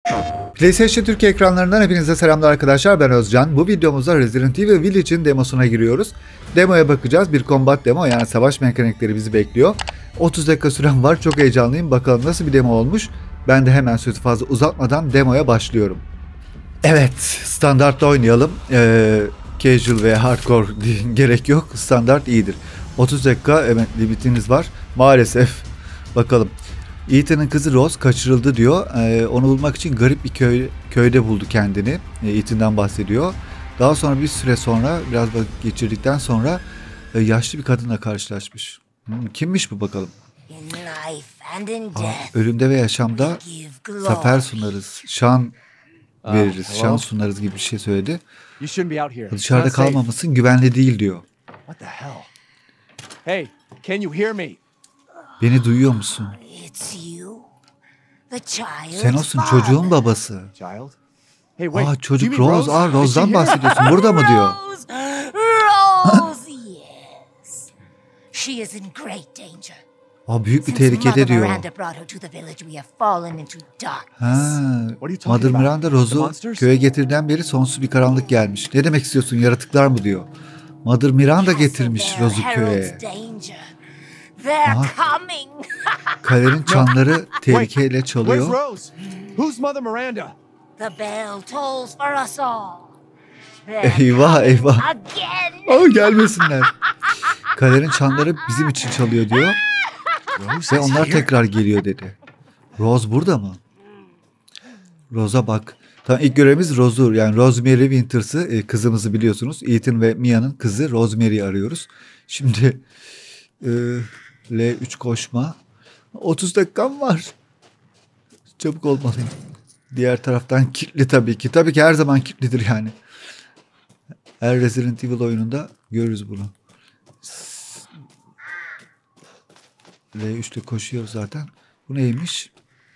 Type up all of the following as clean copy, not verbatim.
PlayStation Türkiye ekranlarından hepinize selamlar arkadaşlar, ben Özcan. Bu videomuzda Resident Evil Village'in demosuna giriyoruz. Demoya bakacağız. Bir combat demo, yani savaş mekanikleri bizi bekliyor. 30 dakika süren var, çok heyecanlıyım. Bakalım nasıl bir demo olmuş. Ben de hemen sözü fazla uzatmadan demoya başlıyorum. Evet, standartta oynayalım. Casual ve hardcore gerek yok. Standart iyidir. 30 dakika limitiniz var. Maalesef. Bakalım. Ethan'ın kızı Rose kaçırıldı diyor. Onu bulmak için garip bir köyde buldu kendini. Ethan'dan bahsediyor. Daha sonra bir süre sonra, biraz vakit geçirdikten sonra yaşlı bir kadınla karşılaşmış. Kimmiş bu bakalım? Ölümde ve yaşamda zafer sunarız. Şan veririz. Şan sunarız gibi bir şey söyledi. Dışarıda kalmamasın, güvenli değil diyor. Hey, can you hear me? Beni duyuyor musun? Sen olsun, çocuğun babası. Aa, çocuk Rose. Aa, Rose'dan bahsediyorsun. Burada mı diyor? Rose, yes. She is in great danger. Aa, büyük bir tehlikede diyor. Ha, Mother Miranda Rose'u köye getirden beri sonsuz bir karanlık gelmiş. Ne demek istiyorsun, yaratıklar mı diyor. Mother Miranda getirmiş Rose'u köye. Aha. Kalenin çanları tehlikeyle çalıyor. Eyvah eyvah. Aa, gelmesinler. Kalenin çanları bizim için çalıyor diyor. Ve onlar tekrar geliyor dedi. Rose burada mı? Rose'a bak. Tamam, ilk görevimiz Rose'u, yani Rosemary Winters'ı, kızımızı biliyorsunuz. Ethan ve Mia'nın kızı Rosemary'i arıyoruz. Şimdi L3 koşma. 30 dakikam var. Çabuk olmalıyım. Diğer taraftan kilitli tabii ki. Tabii ki her zaman kilitlidir yani. Her Resident Evil oyununda görürüz bunu. L3'te koşuyoruz zaten. Bu neymiş?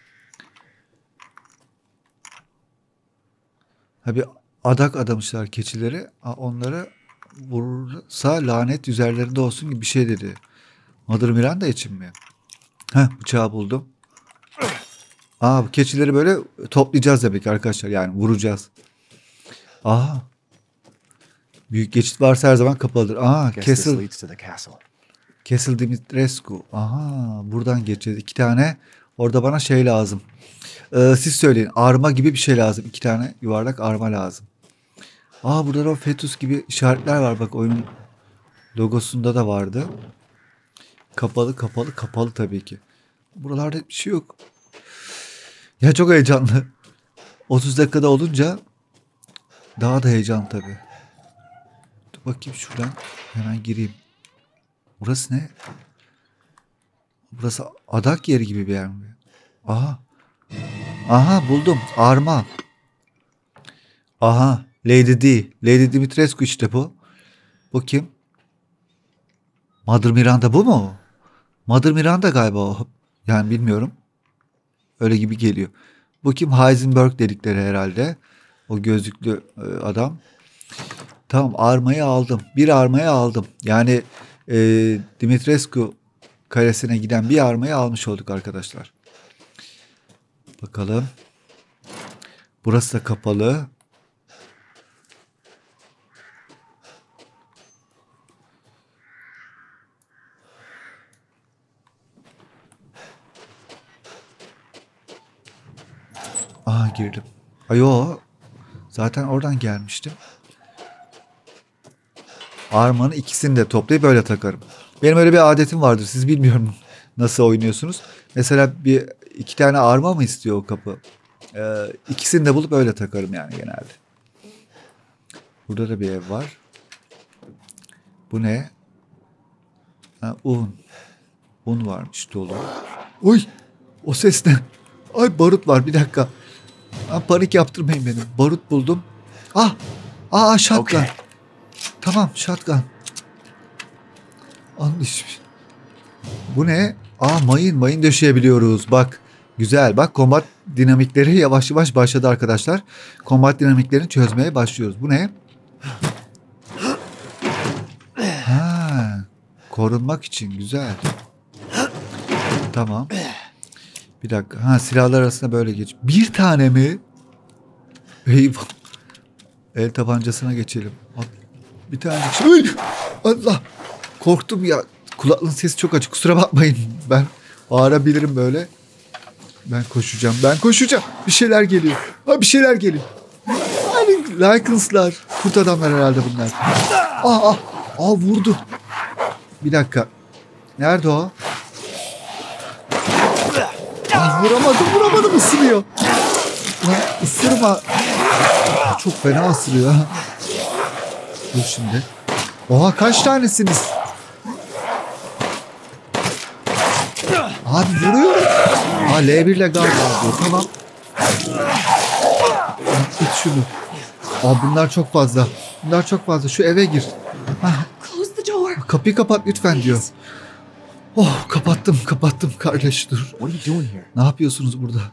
Ha, bir adak adamışlar keçileri. Onlara vurursa lanet üzerlerinde olsun gibi bir şey dedi. Mother Miranda için mi? Heh, bıçağı buldum. Aa, bu keçileri böyle toplayacağız demek arkadaşlar. Yani vuracağız. Aha. Büyük geçit varsa her zaman kapalıdır. Aha, Castle Dimitrescu. Aha, buradan geçeceğiz. 2 tane. Orada bana şey lazım. Siz söyleyin. Arma gibi bir şey lazım. 2 tane yuvarlak arma lazım. Aa, burada o fetus gibi işaretler var. Bak, oyunun logosunda da vardı. Kapalı kapalı kapalı tabii ki. Buralarda bir şey yok. Ya, çok heyecanlı. 30 dakikada olunca daha da heyecan tabii. Dur bakayım, şuradan hemen gireyim. Burası ne? Burası adak yeri gibi bir yer mi? Aha. Aha, buldum. Arma. Aha. Lady D. Lady Dimitrescu işte bu. Bu kim? Mother Miranda bu mu? Mother Miranda galiba o. Yani bilmiyorum. Öyle gibi geliyor. Bu kim? Heisenberg dedikleri herhalde. O gözlüklü adam. Tamam, armayı aldım. Bir armayı aldım. Yani Dimitrescu kalesine giden bir armayı almış olduk arkadaşlar. Bakalım. Burası da kapalı. Aha, girdim. Ayo. Zaten oradan gelmiştim. Armanın ikisini de toplayıp böyle takarım. Benim öyle bir adetim vardır. Siz bilmiyorum nasıl oynuyorsunuz. Mesela 2 tane arma mı istiyor o kapı? İkisini de bulup öyle takarım yani genelde. Burada da bir ev var. Bu ne? Ha, un. Un varmış dolu. Oy! O ses ne? Ay, barut var, bir dakika. Panik yaptırmayın beni. Barut buldum. Shotgun. Okay. Tamam, shotgun. Anlaşılmış. Bu ne? Mayın döşeyebiliyoruz. Bak, güzel. Bak, kombat dinamikleri yavaş yavaş başladı arkadaşlar. Kombat dinamiklerini çözmeye başlıyoruz. Bu ne? Ha, korunmak için, güzel. Tamam. Bir dakika. Ha, silahlar arasında böyle geç. Bir tane mi? Eyvah. El tabancasına geçelim. Bir tane. Ay! Allah. Korktum ya. Kulaklığın sesi çok açık. Kusura bakmayın. Ben bağırabilirim böyle. Ben koşacağım. Bir şeyler geliyor. Ha, bir şeyler geliyor. Hani Lycans'lar. Kurt adamlar herhalde bunlar. Vurdu. Bir dakika. Nerede o? Vuramadım, ısırıyor. Lan ısırma. Çok fena ısırıyor. Dur şimdi. Oha, kaç tanesiniz? Abi vuruyorum. L1 ile galiba diyor. Tamam. İt şunu. Bunlar çok fazla. Şu eve gir. Kapıyı kapat lütfen diyor. Kapattım kardeş, dur. What are you doing here? Ne yapıyorsunuz burada?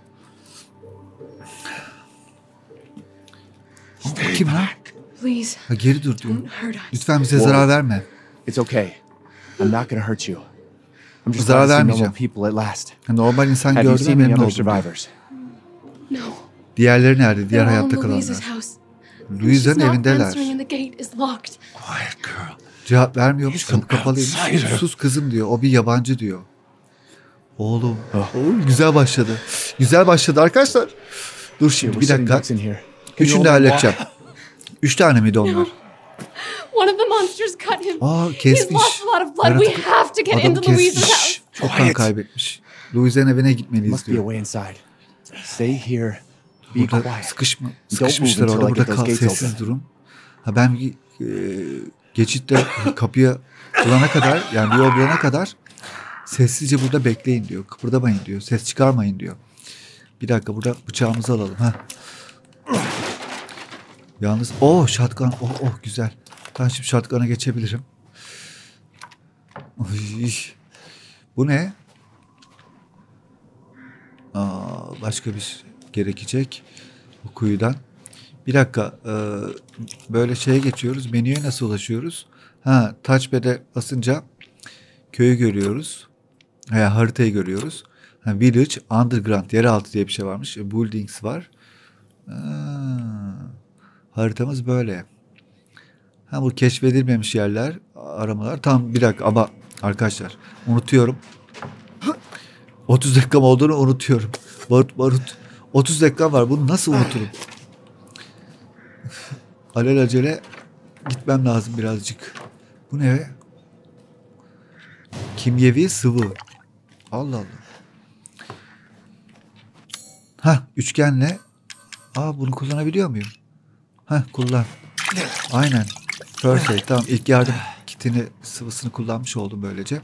Kim lan? Please, Ha, geri dur diyor. don't hurt us. Lütfen bize zarar verme. It's okay. I'm not gonna hurt you. I'm just Zarar glad to see normal vermeyeceğim. people at last. Normal insan Have you gördüğüme seen any memnun other oldum diyor. survivors? No, Diğerleri nerede? Diğer they're all in hayatta Louise's kalanlar. house. Louise'ın She's not evindeler. answering and the gate is locked. Quiet girl. Cevap vermiyormuş. Kapı kapalıymış. outsider. Sus kızım diyor. O bir yabancı diyor. Oğlum güzel başladı arkadaşlar. Dur şimdi We're bir sitting dakika. ducks in here. Üçünü de halledeceğim. 3 tane miydi onlar? One of the monsters cut him. He's Kesmiş. lost a lot of blood. We have to get Adamı into Louise's kesmiş. house. Çok kan Quiet. kaybetmiş. Louise'nin evine gitmeliyiz Must be a diyor. way inside. Stay here. Be Burada quiet. sıkışmışlar until orada. I Burada get those kal, gates sessiz open. durun. Ben geçitte kapıya bulana kadar, yani yol bulana kadar sessizce burada bekleyin diyor. Kıpırdamayın diyor. Ses çıkarmayın diyor. Bir dakika, burada bıçağımızı alalım. Yalnız shotgun. Güzel. Ben şimdi shotgun'a geçebilirim. Oy. Bu ne? Başka bir şey gerekecek. Bu kuyudan. Bir dakika. Böyle şeye geçiyoruz. Menüye nasıl ulaşıyoruz? Touchpad'e basınca köyü görüyoruz. Haritayı görüyoruz. Village, Underground, yeraltı diye bir şey varmış. Buildings var. Haritamız böyle. Bu keşfedilmemiş yerler, aramalar. Tam bir dakika ama arkadaşlar unutuyorum. 30 dakikam olduğunu unutuyorum. Barut. 30 dakika var. Bunu nasıl unuturum? Alelacele gitmem lazım birazcık. Bu ne? Kimyevi sıvı. Allah Allah. Üçgenle. Bunu kullanabiliyor muyum? Kullan. Aynen. Perfect. Tamam, ilk yardım kitini, sıvısını kullanmış oldum böylece.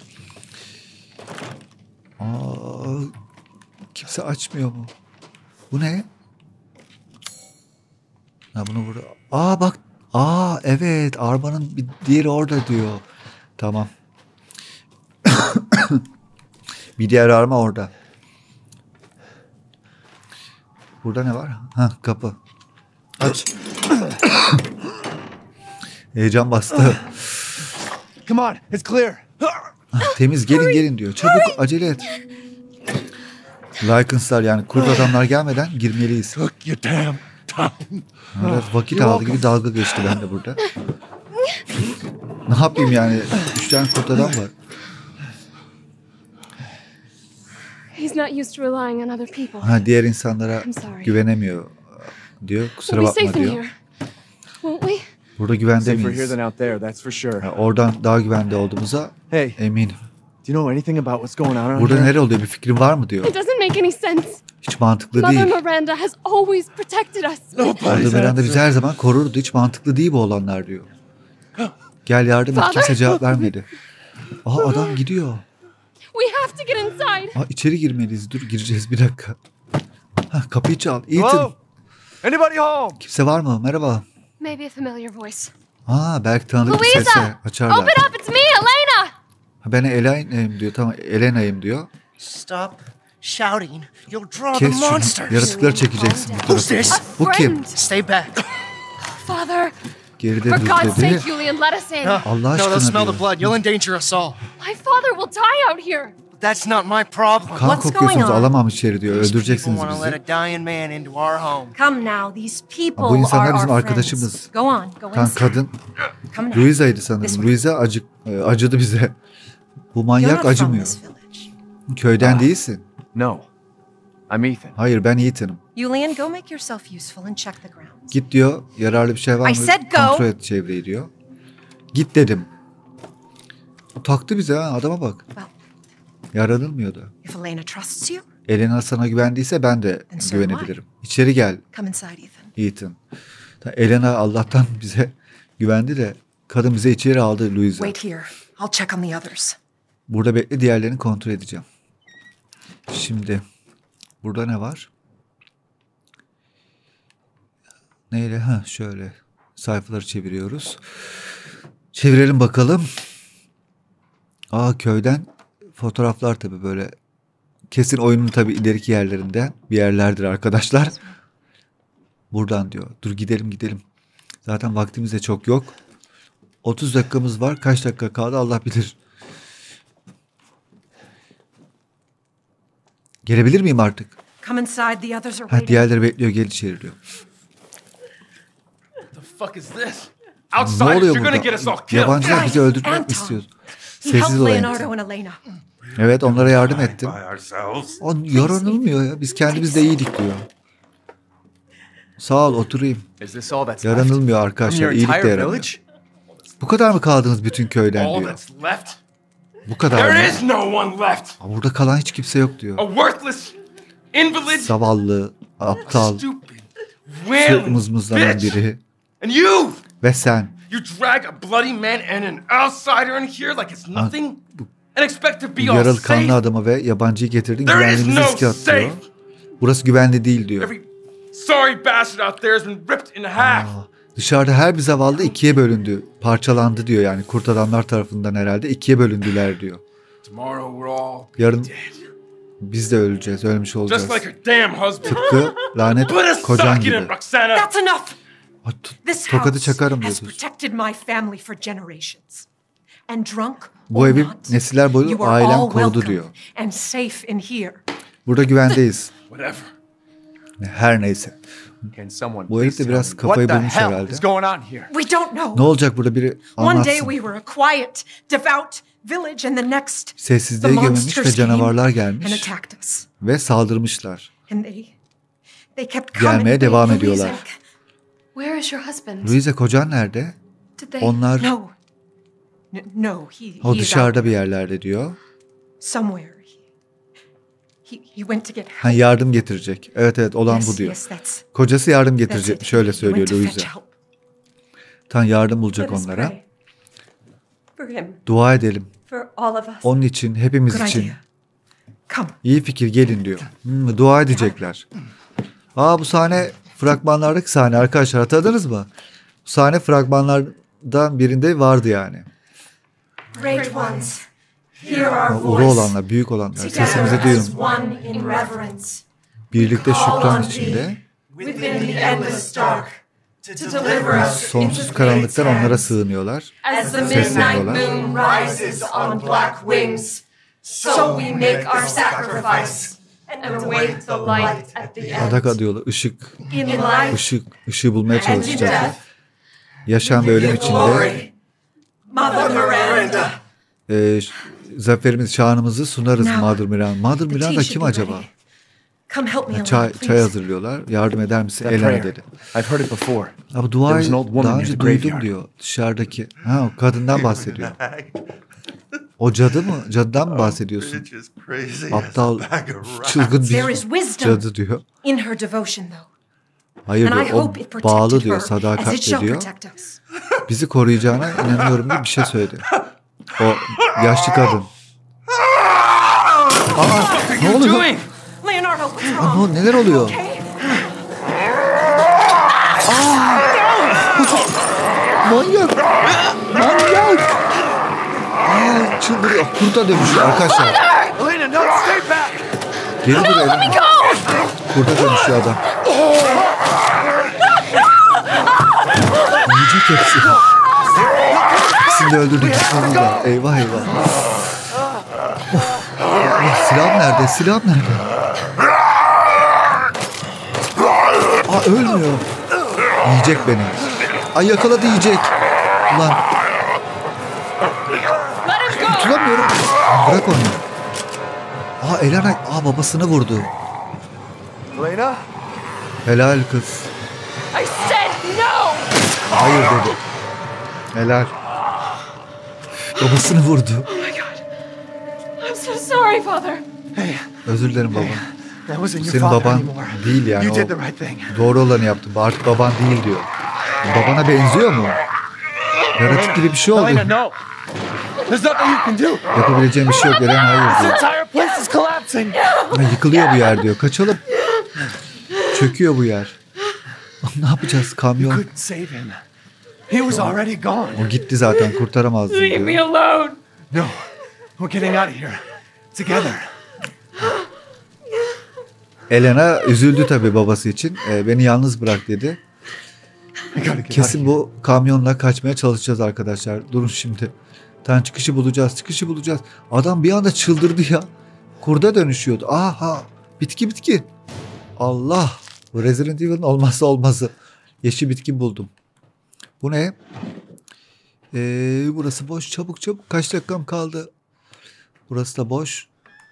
Kimse açmıyor mu? Bu ne? Bunu burada. Bak. Evet. Armanın bir diğeri orada diyor. Tamam. Bir diğer arma orada. Burada ne var? Kapı. Aç. Heyecan bastı. Come on, it's clear. Temiz, gelin diyor. Çabuk acele et. Lycans'lar, yani kurt adamlar gelmeden girmeliyiz. Took your damn time. Biraz vakit aldı gibi dalga geçti bende burada. Ne yapayım yani? 3 tane kurt adam var. He's not used to relying on other people. Diğer insanlara I'm sorry. güvenemiyor diyor. Kusura We'll be bakma safe in diyor. here, won't we? Burada güvende Safer here miyiz? than out there, that's for sure. Oradan daha güvende olduğumuza Hey, eminim. do you know anything about what's going on around Burada here? nere oluyor, bir fikrin var mı diyor. It doesn't make any sense. Hiç mantıklı Mother değil. Miranda has always protected us. Mother Miranda bizi her zaman korurdu. Hiç mantıklı değil bu olanlar diyor. Gel yardım et. Kimse cevap vermedi. Adam gidiyor. We have to get inside. İçeri girmeliyiz. Dur, gireceğiz bir dakika. Kapıyı çal. Ethan. Hello? Anybody home? Kimse var mı? Merhaba. Maybe a familiar voice. Belki tanıdık bir sese Louisa! açarlar. Open up, it's me, Elena! Ben Elena'yım diyor. Tamam, Elena'yım diyor. Stop shouting. You'll draw the Kes şunu. monsters. Yaratıkları çekeceksin bu Who's tarafa. this? Bu kim? Friend. Stay back. Father, Geride for dur God's dedi. sake, Julian, let us in. No, Allah no, aşkına they'll smell diyor. the blood. You'll endanger us all. My father will die out here. That's not my problem. Kan What's kokuyorsunuz going on? alamam içeri diyor. These people Öldüreceksiniz want to let bizi. a dying man into our home. Come now, these people Bu insanlar are bizim our arkadaşımız. friends. Go on, go Kan inside. kadın Come now. Louisa'ydı sanırım. Louisa acıdı bize. Bu You're manyak not from acımıyor. this village. Köyden değilsin. No. I'm Ethan. Hayır ben Ethan'ım. Julian, go make yourself useful and check the grounds. Git diyor. Yararlı bir şey var I mı? said go. Kontrol et çevreyi diyor. Git dedim. O taktı bize ha. Adama bak. Well, Yaranılmıyordu. if Elena trusts you, Elena sana güvendiyse ben de And so güvenebilirim. İçeri gel come inside, Ethan. Ethan. Elena Allah'tan bize güvendi de kadın bize içeri aldı Louisa. Wait here. I'll check on the others. Burada bekle, diğerlerini kontrol edeceğim. Şimdi burada ne var? Neyle? Ha şöyle sayfaları çeviriyoruz. Çevirelim bakalım. Aa köyden fotoğraflar tabii böyle. Kesin oyunun tabii ileriki yerlerinden bir yerlerdir arkadaşlar. Buradan diyor. Dur gidelim. Zaten vaktimiz de çok yok. 30 dakikamız var. Kaç dakika kaldı Allah bilir. Gelebilir miyim artık? Come inside. The others are Ha waiting. diğerleri bekliyor. Gel içeri diyor. The fuck is this? Ne Outsiders, oluyor you're gonna get us all burada? killed. Yabancılar bizi öldürmek Anton. istiyor. He helped Sessiz olayım. Leonardo and Elena. Evet onlara yardım ettim. By ourselves. O yaranılmıyor ya. Biz kendimiz de iyiydik diyor. Sağ ol oturayım. Is this all that's left? Yaranılmıyor From arkadaşlar. your İyilik de entire yaramıyor. village? Bu kadar mı kaldınız bütün köyden All diyor. that's left? Bu kadar There mı? is no one left. Aa, burada kalan hiç kimse yok diyor. A worthless, invalid, Zavallı, aptal, stupid, sürekli wailing mızmızlanan bitch. biri. And you Ve you drag a bloody man and an outsider in here like it's nothing and expect to be all yaralı kanlı safe. adamı ve yabancıyı getirdin. There is Güvenliğimizi no riske at diyor. safe. Burası güvenli değil diyor. Every sorry bastard out there has been ripped in half. Dışarıda her bir zavallı ikiye bölündü. Parçalandı diyor yani. Kurt adamlar tarafından herhalde ikiye bölündüler diyor. Tomorrow we're all Yarın dead. biz de öleceğiz. Ölmüş olacağız. Just like her damn husband. Tıpkı lanet Put a kocan sock in gibi. it, Roxana. That's enough. This Tokadı house çakarım has diyorsunuz. protected my family for generations. And drunk Bu or evi not, nesiller boyu you are ailem all korudu welcome diyor. and safe in here. Burada güvendeyiz. Whatever. Her neyse. Can someone Bu herif please de tell biraz me kafayı what the bulmuş hell herhalde. is going on here? We don't know. Ne olacak burada biri One day anlatsın. we were a quiet, devout village, and the next, the Sessizliğe gömülmüş ve monsters canavarlar came and gelmiş attacked us. ve saldırmışlar. And they kept coming. Gelmeye devam ediyorlar. Louisa, where is your husband? Louisa kocan nerede? Did they? Onlar No. No, he o is dışarıda out bir yerlerde diyor. somewhere. He went to get help. Ha yardım getirecek. Evet olan bu diyor. Yes, that's Kocası yardım it. getirecek. Şöyle He söylüyor went to fetch Louisa. help. Tan yardım bulacak Let us onlara. pray. For him, Dua edelim. for all of us. Onun için, hepimiz Good için. idea. Come. İyi fikir gelin diyor. Dua edecekler. Bu sahne fragmanlardaki sahne arkadaşlar hatırladınız mı? Bu sahne fragmanlardan birinde vardı yani. Great ones, hear our Ulu olanlar, büyük olanlar sesimizi duyun. one in reverence. Birlikte şükran içinde Within the endless dark, to deliver us sonsuz karanlıktan onlara sığınıyorlar. as the midnight Sesleniyorlar. moon rises on black wings, so we make our sacrifice and await the light at the end. Adak adıyorlar. Işık, In life ışığı bulmaya and in çalışacaklar. death, Yaşam ve ölüm give içinde glory. Mother Miranda, zaferimiz, şanımızı sunarız Now, Mother Miranda. Mother the Miranda tea kim should be acaba? ready. Come help me, Elena, Çay please. hazırlıyorlar. Yardım eder misin? That Elena prayer. dedi. I've heard it before. Bu There duayı was an old woman daha near önce the duydum graveyard. diyor. Dışarıdaki. O kadından bahsediyor. O cadı mı? Cadıdan mı bahsediyorsun? Bitch is crazy as Aptal, a bag of rats. çılgın There bir is wisdom cadı diyor. in her devotion, though. Hayır And I diyor. O hope it bağlı protected diyor. her as it Sadakatle shall diyor. protect us. Bizi koruyacağına inanıyorum diye bir şey söyledi. O yaşlı kadın. Ne oluyor? Doing? Leonardo, what's wrong? Neler oluyor? Okay? Manyak! Manyak! Çıldırıyor. Kurta dönüşüyor arkadaşlar. Elena, no, stay back! Geri dur Elena. Kurta dönüşüyor adam. Yiyecek hepsi. İkisini de öldürdük. Sonunda. Eyvah eyvah. Allah, silahım nerede? Silahım nerede? Aa, ölmüyor. Yiyecek beni. Ay, yakaladı, yiyecek. Ulan. Tutamıyorum. Bırak onu. Aa, Elena. Aa, babasını vurdu. Elena? Helal kız. I said no! Hayır dedi. Helal. Babasını vurdu. Oh my God. I'm so sorry, Father. Hey, Özür dilerim baba. that wasn't your Senin father baban anymore. değil yani. You did O the right thing. doğru olanı yaptı. Artık baban değil diyor. Babana benziyor mu? Yaratık gibi bir şey oldu. Elena, no. There's nothing you can do. Yapabileceğim bir şey yok. Eren hayır diyor. Entire place is collapsing. Ya, yıkılıyor bu yer diyor. Kaçalım. Çöküyor bu yer. Ne yapacağız? You Kamyon. couldn't save him. He was already gone. O gitti zaten. Kurtaramazdım Leave me diyor. alone. No, we're getting out of here. Together. Elena üzüldü tabii babası için. Beni yalnız bırak dedi. We gotta get out of Kesin here. bu kamyonla kaçmaya çalışacağız arkadaşlar. Durun şimdi. Tam çıkışı bulacağız. Çıkışı bulacağız. Adam bir anda çıldırdı ya. Kurda dönüşüyordu. Aha. Bitki. Allah. Bu Resident Evil'ın olmazsa olmazı. Yeşil bitki buldum. Bu ne? Burası boş. Çabuk. Kaç dakikam kaldı? Burası da boş.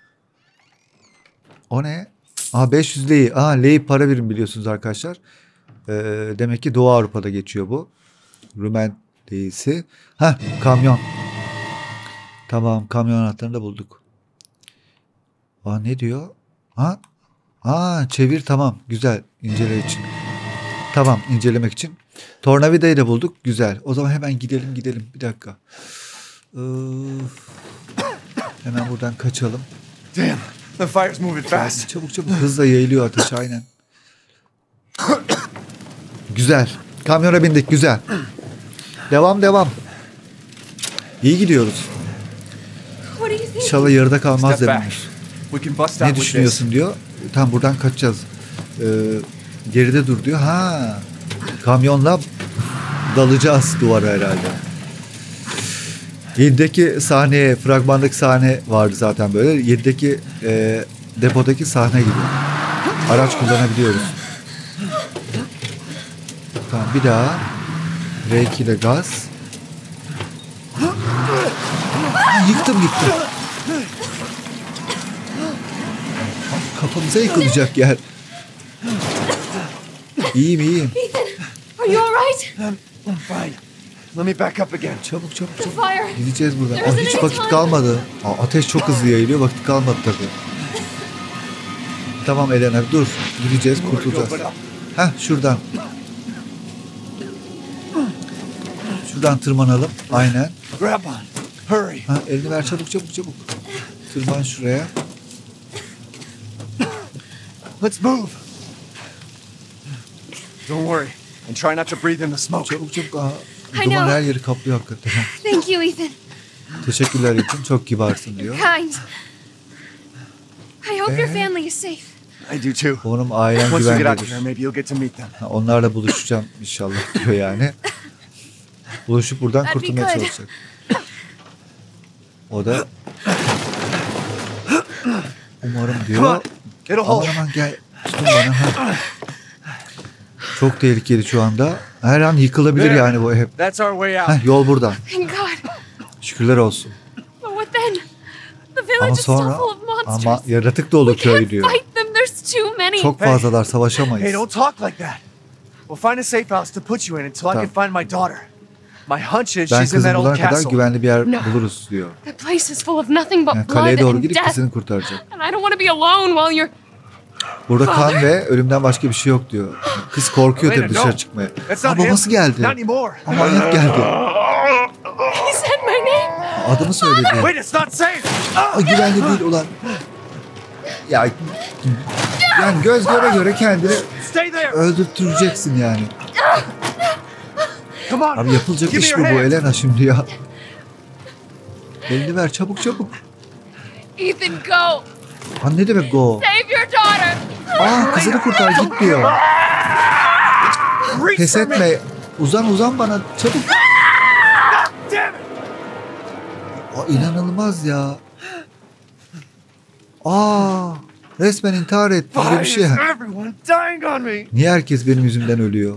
O ne? 500 lei. Lei para birim biliyorsunuz arkadaşlar. Demek ki Doğu Avrupa'da geçiyor bu. Rumen leisi. Kamyon. Tamam, kamyon anahtarını da bulduk. Ne diyor? Çevir, tamam. Güzel. İncele için. Tamam, incelemek için. Tornavidayı da bulduk. Güzel. O zaman hemen gidelim. Bir dakika. Hemen buradan kaçalım. Damn, the fire's moving fast. Çabuk. Hızla yayılıyor ateş, aynen. Güzel. Kamyona bindik, güzel. Devam. İyi gidiyoruz. What do you think? İnşallah yarıda kalmaz Step back. demiş. We can bust out Ne with this. düşünüyorsun diyor. Tam buradan kaçacağız. Geride dur diyor. Kamyonla dalacağız duvara herhalde. 7'deki sahneye, fragmandaki sahne vardı zaten böyle. 7'deki depodaki sahne gibi. Araç kullanabiliyoruz. Tamam, bir daha. R2 ile gaz. Yıktım gitti. Kafamıza yıkılacak yer. İyiyim. Are you alright? I'm fine. Let me back up again. Çabuk. The fire. Gideceğiz buradan. There isn't Hiç any vakit time. kalmadı. Ateş çok hızlı yayılıyor. Vakit kalmadı tabii. Tamam Elena, dur. Gideceğiz, kurtulacağız. Şuradan. Şuradan tırmanalım. Aynen. Grab on. Hurry. Elini ver, çabuk. Tırman şuraya. Let's move. Don't worry. And try not to breathe in the smoke. Çabuk. I Duman know. her yeri kaplıyor hakikaten. Thank you, Ethan. Teşekkürler için. Çok kibarsın diyor. Kind. I hope your family is safe. I do too. Umarım ailen Once you get out of güvendedir. here, maybe you'll get to meet them. Onlarla buluşacağım inşallah diyor yani. Buluşup buradan That'd be kurtulmaya good. çalışacak. O da umarım Come diyor. on. Get a hold. Aman gel. Tutun bana. Çok tehlikeli şu anda. Her an yıkılabilir There. yani bu ev. That's our way out. Yol buradan. Thank God. Şükürler olsun. But what then? The Ama village is still sonra full of monsters. ama yaratık dolu We köy can't diyor. fight them. There's too many. Çok fazlalar, savaşamayız. Hey, don't talk like that. We'll find a safe house to put you in until I can find my daughter. My hunch is Ben she's in kızı that old bulana kadar castle. güvenli bir yer No. buluruz diyor. The place is full of nothing but Yani blood kaleye doğru and gidip death. kızını kurtaracak. And I don't want to be alone while you're... Burada kan ve ölümden başka bir şey yok diyor. Kız korkuyor Elena, tabii dışarı no. çıkmaya. That's not him. Babası geldi. Not anymore. Manyak geldi. He said my name. Adını söyledi. Wait, it's not safe. Güvenli değil ulan. Ya yani göz göre kendini Stay there. öldürteceksin yani. Come on. Abi yapılacak Give me iş your mi bu hand. Elena şimdi ya? Elini ver çabuk. Ethan, go. Ne demek go? Save your daughter. Kızını kurtar git diyor. Reach Pes for me. etme. Uzan bana çabuk. Damn it. İnanılmaz ya. Resmen intihar etti. Böyle bir Why şey. is everyone dying on me? Niye herkes benim yüzümden ölüyor?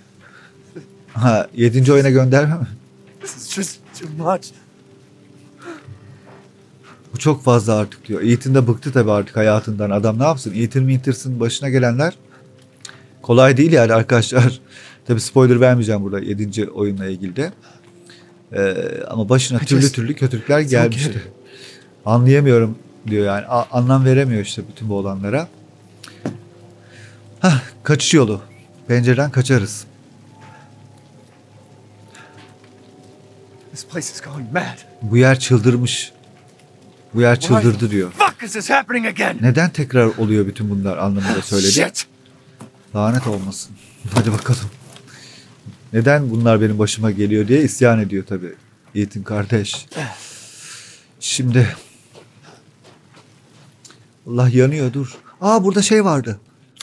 7. oyuna gönderme mi? This is just too much. Bu çok fazla artık diyor. Ethan da bıktı tabii artık hayatından. Adam ne yapsın? Ethan Winters'ın başına gelenler kolay değil yani arkadaşlar. Tabii spoiler vermeyeceğim burada 7. oyunla ilgili de. Ama başına türlü kötülükler gelmişti. Anlayamıyorum diyor yani. Anlam veremiyor işte bütün bu olanlara. Kaçış yolu. Pencereden kaçarız. This place is going mad. Bu yer çıldırmış. Bu yer çıldırdı diyor. Fuck is this happening again? Neden tekrar oluyor bütün bunlar anlamında söyledi. Shit. Lanet olmasın. Hadi bakalım. Neden bunlar benim başıma geliyor diye isyan ediyor tabii. Ethan kardeş. Şimdi. Allah yanıyor dur. Burada şey vardı.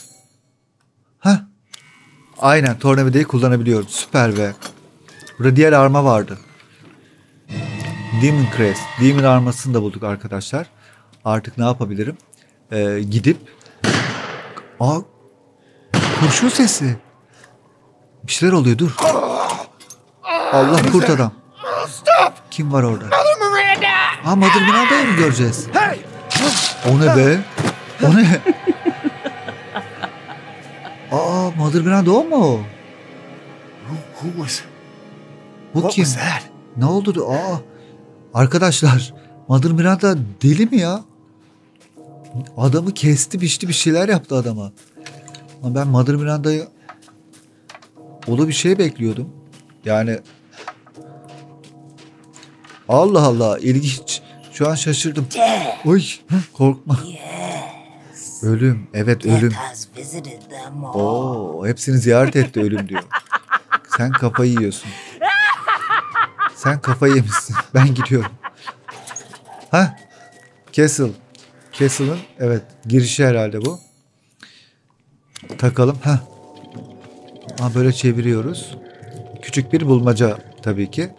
Aynen tornavidayı kullanabiliyorum. Süper be. Burada diğer arma vardı. Demon Crest. Demon armasını da bulduk arkadaşlar. Artık ne yapabilirim? Gidip kurşun sesi. Bir şeyler oluyor dur. Allah kurt adam. Kim var orada? Mother Miranda'yı mı göreceğiz? O ne be? O ne? Mother Miranda o mu? Who was? Bu What kim? was that? Ne oldu? Arkadaşlar Mother Miranda deli mi ya? Adamı kesti biçti bir şeyler yaptı adama. Ama ben Mother Miranda'yı bir şey bekliyordum. Yani Allah Allah ilginç. Şu an şaşırdım. Oy korkma. Ölüm. Evet ölüm. Hepsini ziyaret etti ölüm diyor. Sen kafayı yiyorsun. Sen kafayı yemişsin. Ben gidiyorum. Castle. Castle'ın evet girişi herhalde bu. Takalım. Böyle çeviriyoruz. Küçük bir bulmaca tabii ki.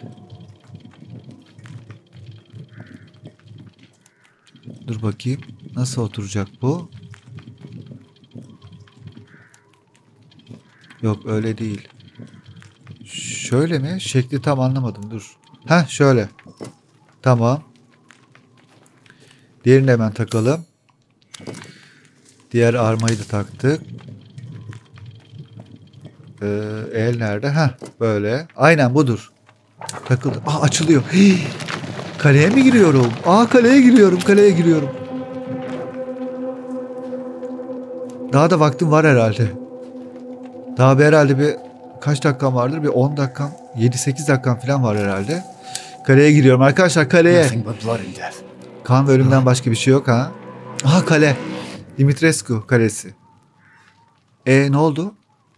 Dur bakayım. Nasıl oturacak bu? Yok öyle değil. Şöyle mi? Şekli tam anlamadım. Dur. Şöyle. Tamam. Diğerini hemen takalım. Diğer armayı da taktık. El nerede? Böyle. Aynen budur. Takıldı. Açılıyor. Kaleye mi giriyorum? Kaleye giriyorum. Daha da vaktim var herhalde. Daha herhalde bir kaç dakikam vardır? Bir 10 dakikam, 7-8 dakikam falan var herhalde. Kaleye giriyorum arkadaşlar, kaleye. Nothing but blood and death. Kan ve ölümden başka bir şey yok ha. Kale. Dimitrescu kalesi. Ne oldu?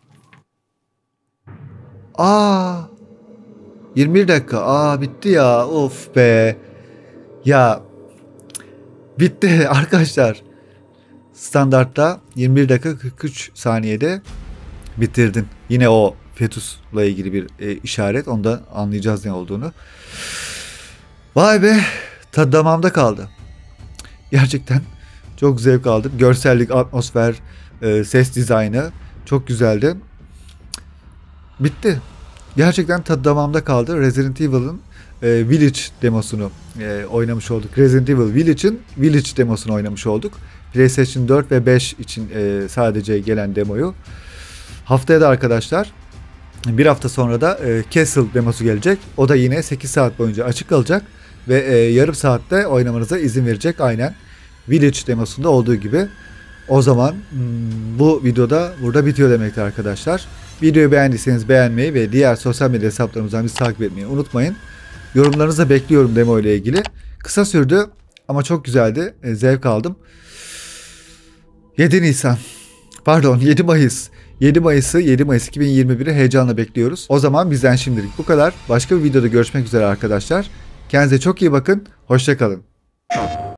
21 dakika. Bitti ya. Of be. Ya. Bitti arkadaşlar. Standartta 21 dakika 43 saniyede bitirdin. Yine o fetusla ilgili bir işaret. Ondan anlayacağız ne olduğunu. Vay be. Tadı damağımda kaldı. Gerçekten çok zevk aldım. Görsellik, atmosfer, ses dizaynı çok güzeldi. Bitti. Gerçekten tadı damağımda kaldı. Resident Evil'ın Village demosunu oynamış olduk. Resident Evil Village'in Village demosunu oynamış olduk. PlayStation 4 ve 5 için sadece gelen demoyu. Haftaya da arkadaşlar bir hafta sonra da Castle demosu gelecek. O da yine 8 saat boyunca açık kalacak. Ve yarım saatte oynamanıza izin verecek aynen. Village demosunda olduğu gibi. O zaman bu videoda burada bitiyor demektir arkadaşlar. Videoyu beğendiyseniz beğenmeyi ve diğer sosyal medya hesaplarımızdan bizi takip etmeyi unutmayın. Yorumlarınızı da bekliyorum demo ile ilgili. Kısa sürdü ama çok güzeldi. Zevk aldım. 7 Mayıs 7 Mayıs 2021'i heyecanla bekliyoruz. O zaman bizden şimdilik bu kadar. Başka bir videoda görüşmek üzere arkadaşlar. Kendinize çok iyi bakın. Hoşça kalın.